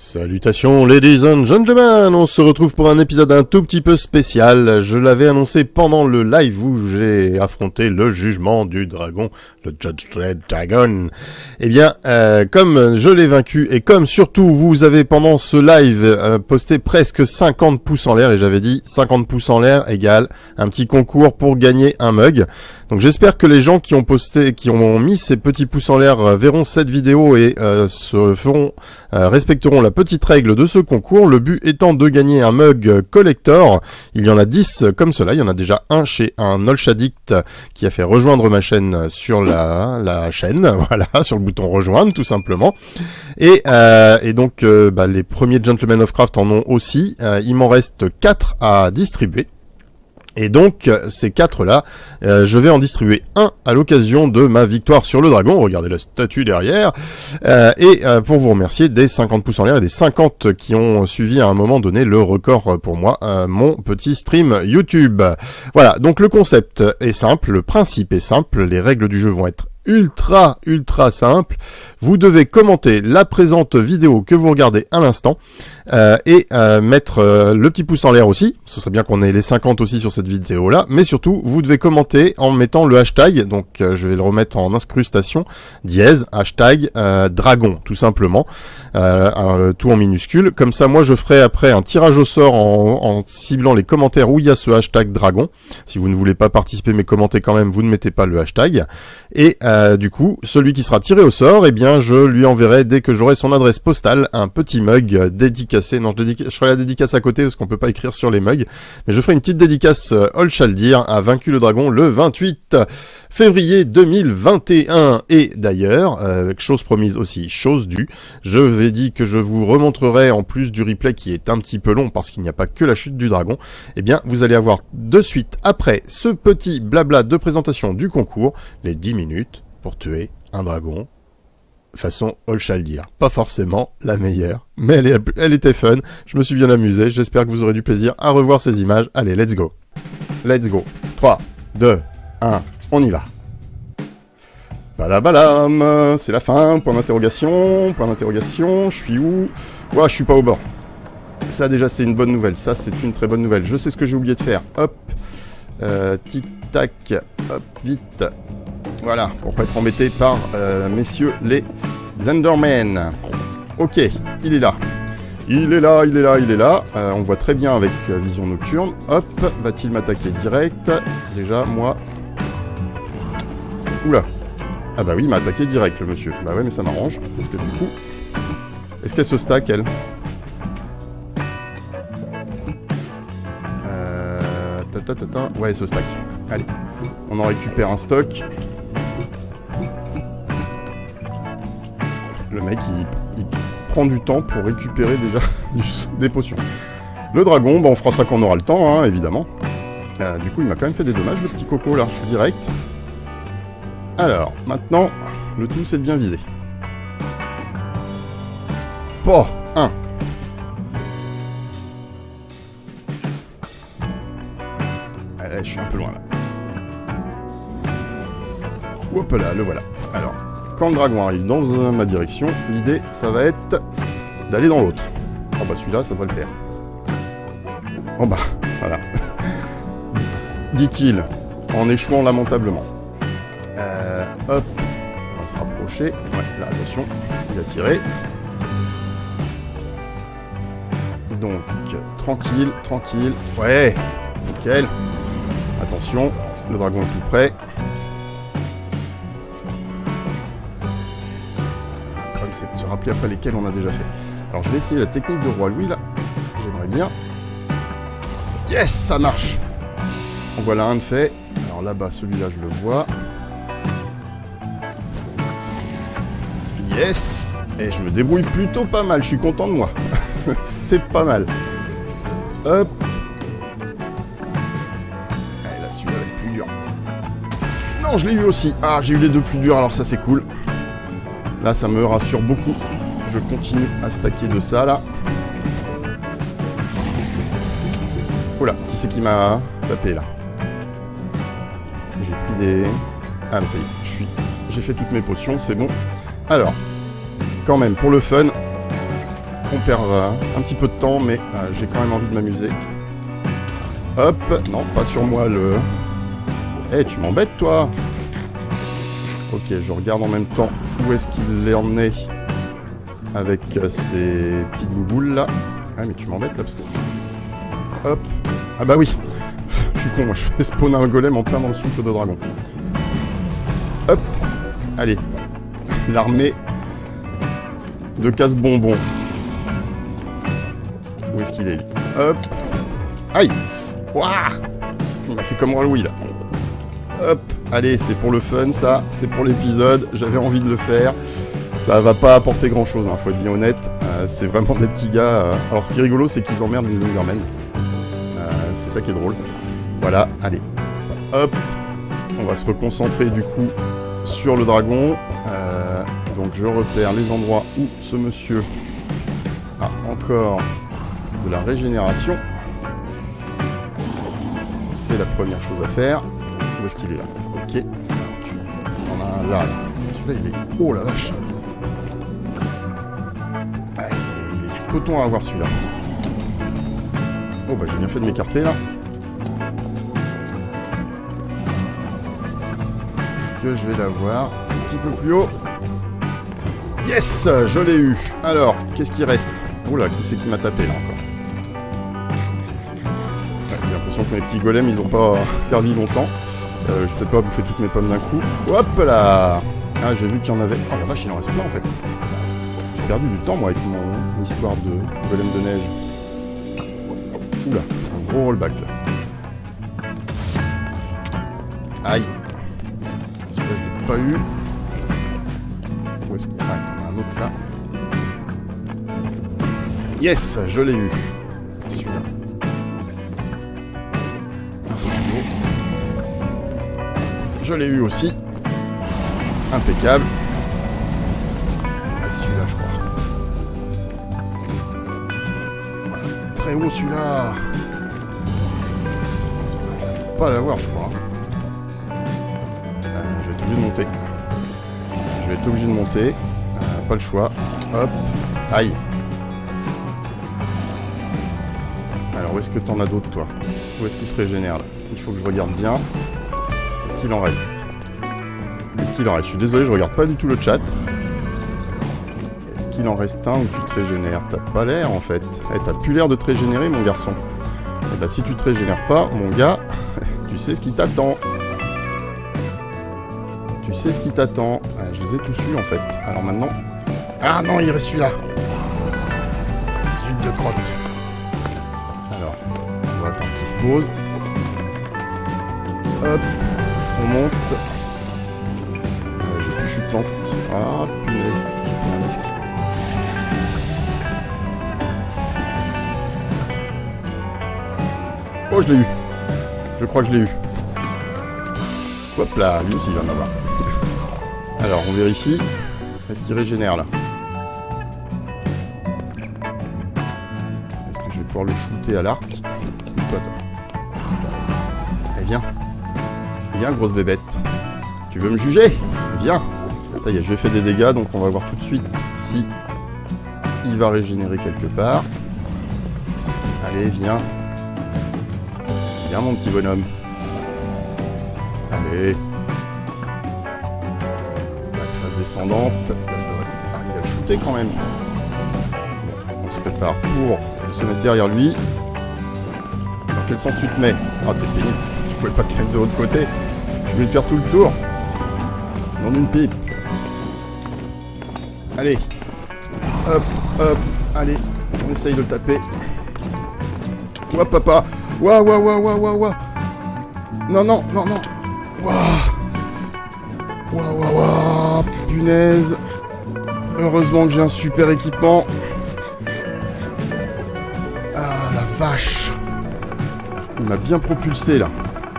Salutations ladies and gentlemen, on se retrouve pour un épisode un tout petit peu spécial. Je l'avais annoncé pendant le live où j'ai affronté le jugement du dragon, le Judge Red Dragon. Eh bien, comme je l'ai vaincu et comme surtout vous avez pendant ce live posté presque 50 pouces en l'air, et j'avais dit 50 pouces en l'air égale un petit concours pour gagner un mug. Donc j'espère que les gens qui ont posté, qui ont mis ces petits pouces en l'air verront cette vidéo et respecteront la petite règle de ce concours, le but étant de gagner un mug collector. Il y en a 10 comme cela, il y en a déjà un chez un Olshaddict qui a fait rejoindre ma chaîne sur la chaîne, voilà, sur le bouton rejoindre tout simplement. Et donc les premiers Gentlemen of Craft en ont aussi, il m'en reste 4 à distribuer. Et donc, ces 4-là, je vais en distribuer un à l'occasion de ma victoire sur le dragon. Regardez la statue derrière. Pour vous remercier des 50 pouces en l'air et des 50 qui ont suivi à un moment donné le record pour moi, mon petit stream YouTube. Voilà, donc le concept est simple, le principe est simple, les règles du jeu vont être ultra simple. Vous devez commenter la présente vidéo que vous regardez à l'instant et mettre le petit pouce en l'air aussi. Ce serait bien qu'on ait les 50 aussi sur cette vidéo là, mais surtout vous devez commenter en mettant le hashtag, donc je vais le remettre en incrustation, dièse, hashtag dragon tout simplement, tout en minuscule. Comme ça moi je ferai après un tirage au sort en ciblant les commentaires où il y a ce hashtag dragon. Si vous ne voulez pas participer mais commenter quand même, vous ne mettez pas le hashtag. Et du coup, celui qui sera tiré au sort, eh bien, je lui enverrai, dès que j'aurai son adresse postale, un petit mug dédicacé. Non, je ferai la dédicace à côté parce qu'on peut pas écrire sur les mugs. Mais je ferai une petite dédicace, Olshaldir a vaincu le dragon le 28 février 2021. Et d'ailleurs, chose promise aussi, chose due, je vais dire que je vous remontrerai, en plus du replay qui est un petit peu long parce qu'il n'y a pas que la chute du dragon, eh bien, vous allez avoir de suite, après ce petit blabla de présentation du concours, les 10 minutes pour tuer un dragon façon Olshaldir. Pas forcément la meilleure, mais elle était fun, je me suis bien amusé, j'espère que vous aurez du plaisir à revoir ces images. Allez, let's go. Let's go. 3, 2, 1, on y va. Balabalam, c'est la fin, point d'interrogation, je suis où? Ouais, je suis pas au bord. Ça déjà c'est une bonne nouvelle, ça c'est une très bonne nouvelle. Je sais ce que j'ai oublié de faire, hop, tic-tac, hop, vite. Voilà, pour pas être embêté par messieurs les Endermen. Ok, il est là. Il est là. On voit très bien avec vision nocturne. Hop, va-t-il m'attaquer direct? Déjà, moi... Oula. Ah bah oui, il m'a attaqué direct, le monsieur. Bah ouais, mais ça m'arrange. Parce que du coup... Est-ce qu'elle se stack, elle? Ouais, elle se stack. Allez, on en récupère un stock. Le mec, il prend du temps pour récupérer déjà des potions. Le dragon, bah on fera ça quand on aura le temps, hein, évidemment. Du coup, il m'a quand même fait des dommages, le petit coco, là, direct. Alors, maintenant, le tout, c'est de bien viser. Pas un. Allez, je suis un peu loin, là. Hop là, le voilà. Alors... Quand le dragon arrive dans ma direction, l'idée, ça va être d'aller dans l'autre. Oh bah celui-là, ça devrait le faire. Oh bah, voilà. 10 kills, en échouant lamentablement. Hop, on va se rapprocher. Ouais, là, attention, il a tiré. Donc, tranquille. Ouais, nickel. Attention, le dragon est tout près. C'est de se rappeler après lesquels on a déjà fait. Alors je vais essayer la technique de Roi Louis là. J'aimerais bien. Yes, ça marche. En voilà un de fait. Alors là-bas, celui-là, je le vois. Yes. Et je me débrouille plutôt pas mal. Je suis content de moi. C'est pas mal. Hop. Et là, celui-là va être plus dur. Non, je l'ai eu aussi. Ah, j'ai eu les deux plus durs. Alors ça, c'est cool. Là, ça me rassure beaucoup. Je continue à stacker de ça, là. Oula, qui c'est qui m'a tapé, là? J'ai pris des... Ah, mais ça y est, j'ai fait toutes mes potions, c'est bon. Alors, quand même, pour le fun, On perd un petit peu de temps, mais j'ai quand même envie de m'amuser. Hop, non, pas sur moi le... Eh, tu m'embêtes, toi. Ok, je regarde en même temps où est-ce qu'il est emmené avec ces petites gougoules, là. Ah, mais tu m'embêtes, là, parce que... Hop. Ah bah oui. Je suis con, moi, je fais spawn un golem en plein dans le souffle de dragon. Hop. Allez. L'armée de casse-bonbons. Où est-ce qu'il est, lui? Hop. Aïe. Ouah. Il m'a fait comme Raloui, là. Hop. Allez, c'est pour le fun, ça. C'est pour l'épisode. J'avais envie de le faire. Ça va pas apporter grand-chose, hein, faut être bien honnête. C'est vraiment des petits gars... Alors, ce qui est rigolo, c'est qu'ils emmerdent les Endermen. C'est ça qui est drôle. Voilà, allez. Hop. On va se reconcentrer, du coup, sur le dragon. Donc, je repère les endroits où ce monsieur a encore de la régénération. C'est la première chose à faire. Où est-ce qu'il est, là? Ok. On a un là. Celui-là, il est... Oh, la vache. Ouais, il est coton à avoir, celui-là. Oh, bah, j'ai bien fait de m'écarter, là. Est-ce que je vais l'avoir un petit peu plus haut? Yes, je l'ai eu. Alors, qu'est-ce qui reste? Oula, qui c'est qui m'a tapé, là, encore? Ouais, j'ai l'impression que mes petits golems, ils ont pas servi longtemps. Je vais peut-être pas bouffer toutes mes pommes d'un coup. Hop là. Ah, j'ai vu qu'il y en avait... Oh la vache, il en reste plein, en fait. J'ai perdu du temps, moi, avec mon histoire de golem de neige. Oula, un gros rollback, là. Aïe. Celui-là, je l'ai pas eu. Où est-ce que... Ah, il y en a un autre, là. Yes, je l'ai eu. Celui-là. Un peu plus haut. Je l'ai eu aussi. Impeccable. Ah, celui-là, je crois. Très haut, celui-là. Je peux pas l'avoir, je crois. Je vais être obligé de monter. Je vais être obligé de monter. Pas le choix. Hop. Aïe. Alors, où est-ce que t'en as d'autres, toi? Où est-ce qu'il se régénère, là? Il faut que je regarde bien. Est-ce qu'il en reste? Est-ce qu'il en reste? Je suis désolé, je regarde pas du tout le chat. Est-ce qu'il en reste un où tu te régénères? T'as pas l'air, en fait. Eh, t'as plus l'air de te régénérer, mon garçon. Eh ben, si tu te régénères pas, mon gars, tu sais ce qui t'attend. Tu sais ce qui t'attend. Ah, je les ai tous eus, en fait. Alors maintenant... Ah non, il reste celui-là. Zut de crotte. Alors, on va attendre qu'il se pose. Hop, on monte. J'ai plus chutante. Ah, punaise, j'ai pris un risque. Oh, je l'ai eu. Je crois que je l'ai eu. Hop là, lui aussi il va en avoir. Alors, on vérifie. Est-ce qu'il régénère là? Est-ce que je vais pouvoir le shooter à l'arc? Pousse-toi, toi. Eh bien. Viens, grosse bébête. Tu veux me juger? Viens. Ça y est, j'ai fait des dégâts, donc on va voir tout de suite si il va régénérer quelque part. Allez, viens. Viens, mon petit bonhomme. Allez. Phase descendante. Là, je devrais arriver à le shooter quand même. Bon, on se prépare pour se mettre derrière lui. Dans quel sens tu te mets? Ah, t'es pénible. Je pouvais pas te mettre de l'autre côté. Je vais te faire tout le tour. Dans une pipe. Allez. Hop, hop. Allez. On essaye de le taper. Ouah, papa. Ouah, ouah, ouah, ouah, ouah, ouah. Non, non, non, non. Ouah. Ouah, ouah, ouah. Punaise. Heureusement que j'ai un super équipement. Ah, la vache. Il m'a bien propulsé, là.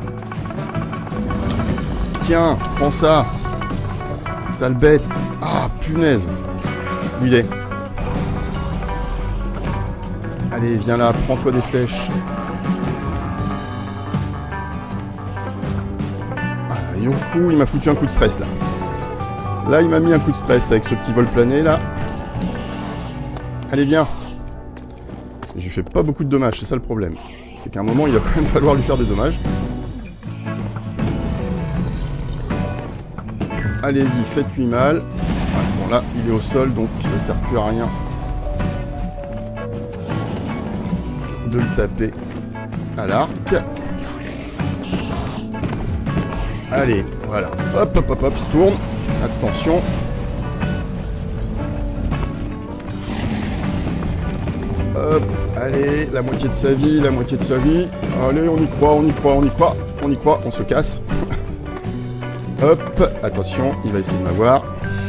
Tiens, prends ça. Sale bête. Ah, punaise. Où il est? Allez, viens là, prends-toi des flèches. Ah, Yonkou, il m'a foutu un coup de stress, là. Là, il m'a mis un coup de stress avec ce petit vol plané, là. Allez, viens. Je lui fais pas beaucoup de dommages, c'est ça le problème. C'est qu'à un moment, il va quand même falloir lui faire des dommages. Allez-y, faites-lui mal. Ah, bon, là, il est au sol, donc ça sert plus à rien de le taper à l'arc. Allez, voilà. Hop, hop, hop, hop, il tourne. Attention. Hop, allez, la moitié de sa vie, la moitié de sa vie. Allez, on y croit, on y croit, on y croit. On y croit, on se casse. Hop, attention, il va essayer de m'avoir.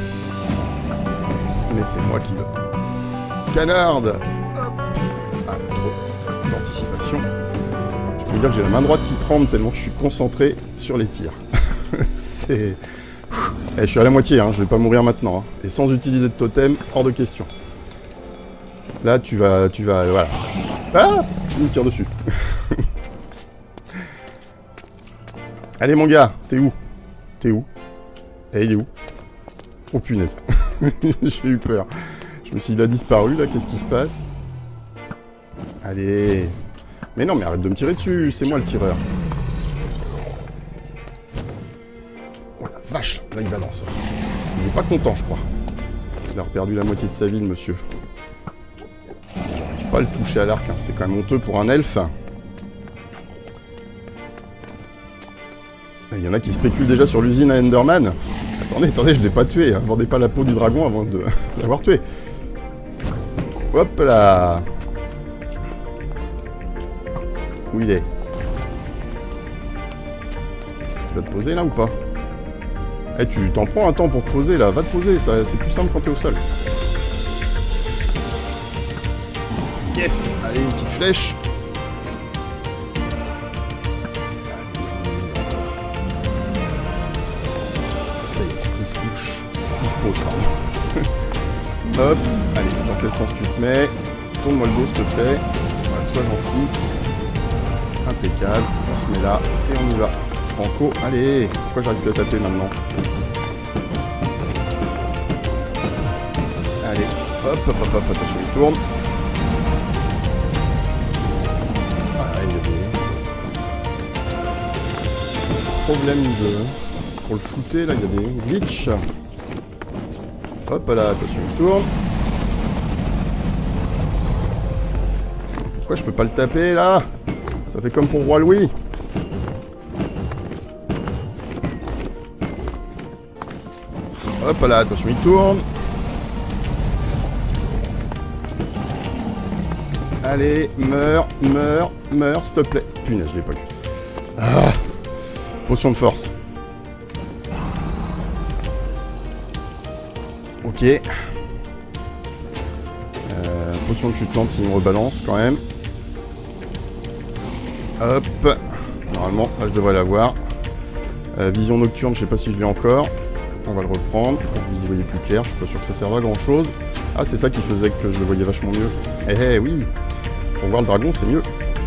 Mais c'est moi qui le canarde. Hop. Ah, trop d'anticipation. Je peux vous dire que j'ai la main droite qui tremble tellement je suis concentré sur les tirs. C'est... je suis à la moitié, hein, je vais pas mourir maintenant. Hein. Et sans utiliser de totem, hors de question. Là, tu vas, voilà. Ah, il me tire dessus. Allez, mon gars, t'es où? T'es où? Eh, il est où? Oh, punaise. J'ai eu peur. Je me suis dit, il a disparu, là, qu'est-ce qui se passe? Allez. Mais non, mais arrête de me tirer dessus, c'est moi le tireur. Oh la vache, là, il balance. Il est pas content, je crois. Il a perdu la moitié de sa vie, le monsieur. J'arrive pas à le toucher à l'arc, hein. C'est quand même honteux pour un elfe. Il y en a qui spéculent déjà sur l'usine à Enderman. Attendez, attendez, je l'ai pas tué. Hein. Vendez pas la peau du dragon avant de l'avoir tué. Hop là. Où il est? Tu vas te poser là ou pas? Eh, tu t'en prends un temps pour te poser là. Va te poser, c'est plus simple quand t'es au sol. Yes. Allez, une petite flèche. Hop, allez, dans quel sens tu te mets? Tourne-moi le dos s'il te plaît. Voilà, sois gentil. Impeccable. On se met là et on y va. Franco, allez. Pourquoi j'arrive plus à taper maintenant? Allez, hop, hop, hop, hop, attention, il tourne. Ah, il y a des problèmes de... Pour le shooter, là, il y a des glitches. Hop là, attention, il tourne. Pourquoi je peux pas le taper là? Ça fait comme pour Roi Louis. Hop là, attention, il tourne. Allez, meurs, meurs, meurs, s'il te plaît. Punaise, je l'ai pas eu. Ah, potion de force. Ok. Potion de chute lente s'il me rebalance quand même. Hop. Normalement, là je devrais l'avoir. Vision nocturne, je sais pas si je l'ai encore. On va le reprendre pour que vous y voyez plus clair. Je suis pas sûr que ça serve à grand chose. Ah, c'est ça qui faisait que je le voyais vachement mieux. Eh oui. Pour voir le dragon, c'est mieux.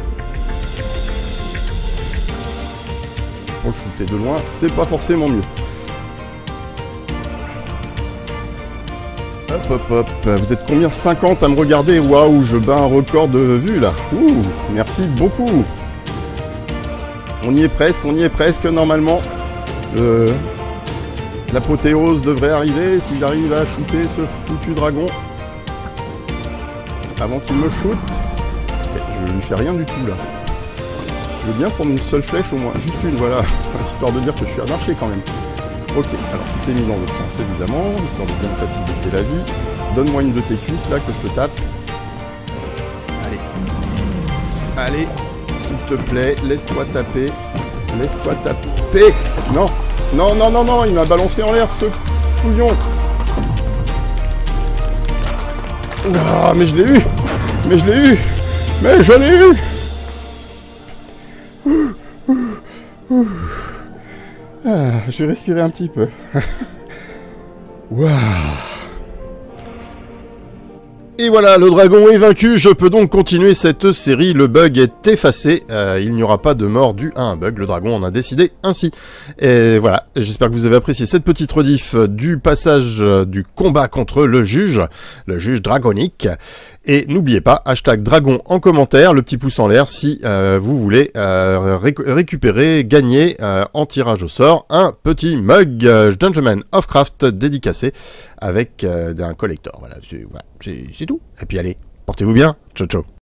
Pour le shooter de loin, c'est pas forcément mieux. Hop, hop, hop. Vous êtes combien? 50 à me regarder? Waouh, je bats un record de vues, là. Ouh, merci beaucoup. On y est presque, normalement. L'apothéose devrait arriver si j'arrive à shooter ce foutu dragon. Avant qu'il me shoot. Okay, je lui fais rien du tout, là. Je veux bien prendre une seule flèche, au moins. Juste une, voilà. Histoire de dire que je suis à marcher, quand même. Ok, alors tout est mis dans l'autre sens évidemment, histoire de bien faciliter la vie. Donne-moi une de tes cuisses là que je te tape. Allez. Allez, s'il te plaît, laisse-toi taper. Laisse-toi taper. Non, non, non, non, non, il m'a balancé en l'air ce couillon. Ah, mais je l'ai eu. Mais je l'ai eu. Mais je l'ai eu. Ah, je vais respirer un petit peu. Waouh. Et voilà, le dragon est vaincu, je peux donc continuer cette série, le bug est effacé, il n'y aura pas de mort due à un bug, le dragon en a décidé ainsi. Et voilà, j'espère que vous avez apprécié cette petite rediff du passage du combat contre le juge dragonique. Et n'oubliez pas, hashtag dragon en commentaire, le petit pouce en l'air si vous voulez récupérer, gagner en tirage au sort un petit mug Dungeon of Craft dédicacé avec un collector. Voilà, c'est tout. Et puis allez, portez-vous bien. Ciao ciao.